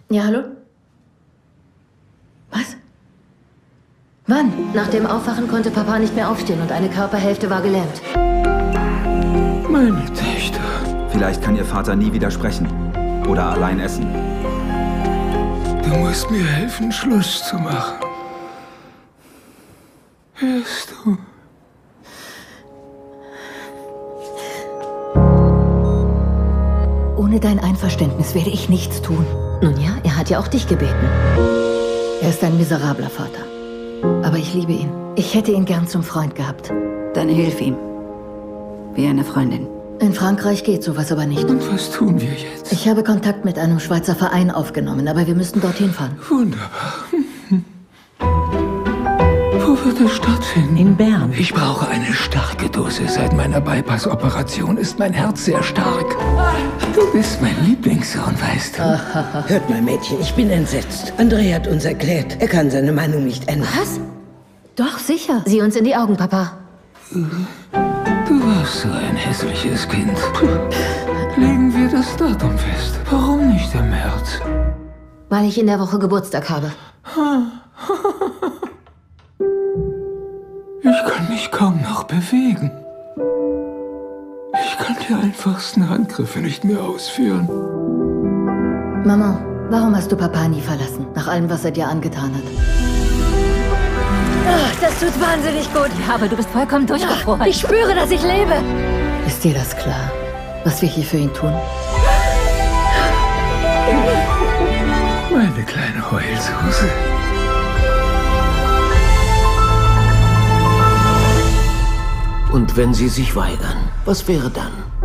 Ja, hallo? Was? Wann? Nach dem Aufwachen konnte Papa nicht mehr aufstehen und eine Körperhälfte war gelähmt. Meine Töchter. Vielleicht kann ihr Vater nie wieder sprechen. Oder allein essen. Du musst mir helfen, Schluss zu machen. Hörst du? Ohne dein Einverständnis werde ich nichts tun. Nun ja, er hat ja auch dich gebeten. Er ist ein miserabler Vater. Aber ich liebe ihn. Ich hätte ihn gern zum Freund gehabt. Dann hilf ihm. Wie eine Freundin. In Frankreich geht sowas aber nicht. Und was tun wir jetzt? Ich habe Kontakt mit einem Schweizer Verein aufgenommen, aber wir müssten dorthin fahren. Wunderbar. Wo wird es stattfinden? In Bern. Ich brauche eine starke Dose. Seit meiner Bypass-Operation ist mein Herz sehr stark. Du bist mein Lieblingssohn, weißt du. Hört mal, Mädchen, ich bin entsetzt. André hat uns erklärt, er kann seine Meinung nicht ändern. Was? Doch, sicher. Sieh uns in die Augen, Papa. Du warst so ein hässliches Kind. Legen wir das Datum fest. Warum nicht im März? Weil ich in der Woche Geburtstag habe. Ich kann mich kaum noch bewegen. Ich kann die einfachsten Handgriffe nicht mehr ausführen. Mama, warum hast du Papa nie verlassen? Nach allem, was er dir angetan hat. Ach, das tut wahnsinnig gut. Ja, aber du bist vollkommen durchgefroren. Ich spüre, dass ich lebe. Ist dir das klar, was wir hier für ihn tun? Meine kleine Heulsuse. Und wenn sie sich weigern, was wäre dann?